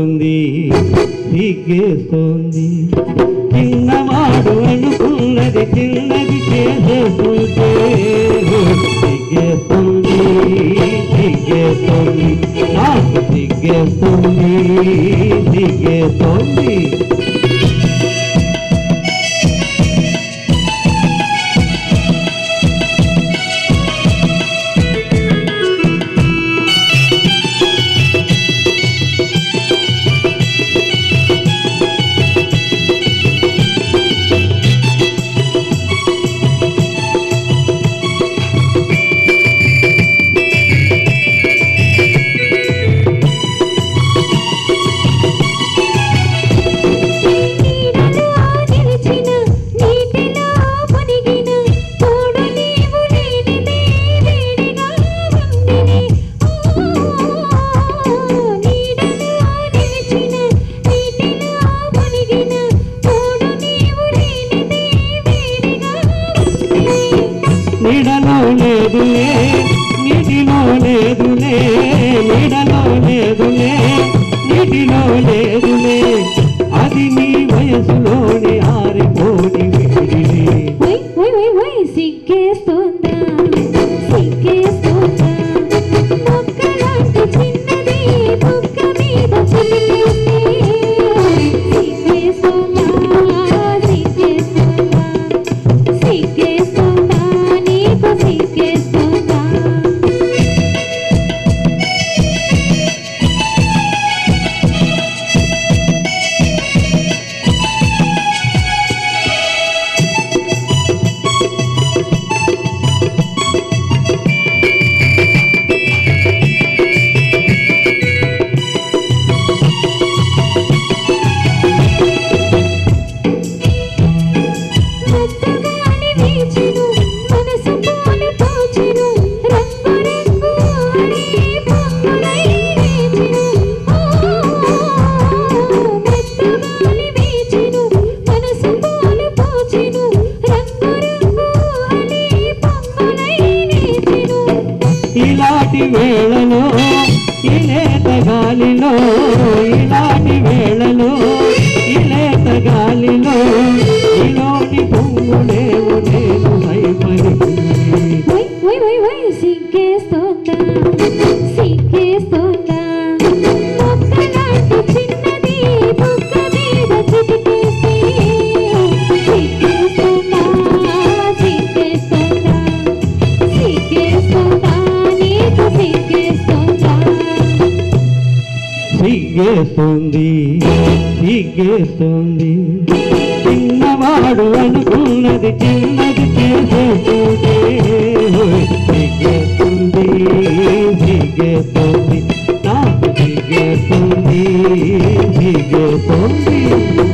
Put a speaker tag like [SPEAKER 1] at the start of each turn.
[SPEAKER 1] సిగ్గేస్తోంది సిగ్గేస్తోంది చిన్నవాడు అనుకున్నది చిన్నది చేసేస్తుంటే సిగ్గేస్తోంది సిగ్గేస్తోంది నాకు సిగ్గేస్తోంది సిగ్గేస్తోంది నీడలో లేదులే నీటిలో లేదులే నీడలో లేదులే నీటిలో లేదులే అది నీ వయసులోని ఆరిపోని వేడిలే
[SPEAKER 2] సిగ్గేస్తోందా సిగ్గేస్తోందా మొక్కలాంటి చిన్నది బుక్క మీద చిలికేస్తే సిగ్గేస్తోందా సిగ్గేస్తోందా సిగ్గేస్తోందా నీకు సిగ్గేస్తోందా
[SPEAKER 1] ఇలాంటి వేళలో ఇలేత గాలిలో ఇలాంటి వేళలో ఇలేత గాలిలో ఇలోని పొంగులేవు నేను భయపడి
[SPEAKER 2] సిగ్గేస్తోందా సిగ్గేస్తోందా మొక్కలాంటి చిన్నది బుక్క మీద చిటికేస్తే సిగ్గేస్తోందా సిగ్గేస్తోందా సిగ్గేస్తోందా నీకు సిగ్గేస్తోందా
[SPEAKER 1] సిగ్గేస్తుంది సిగ్గేస్తుంది చిన్నవాడు అనుకున్నది చిన్నది చేసేస్తుంటే సిగ్గేస్తుంది సిగ్గేస్తుంది నాకు సిగ్గేస్తుంది సిగ్గేస్తుంది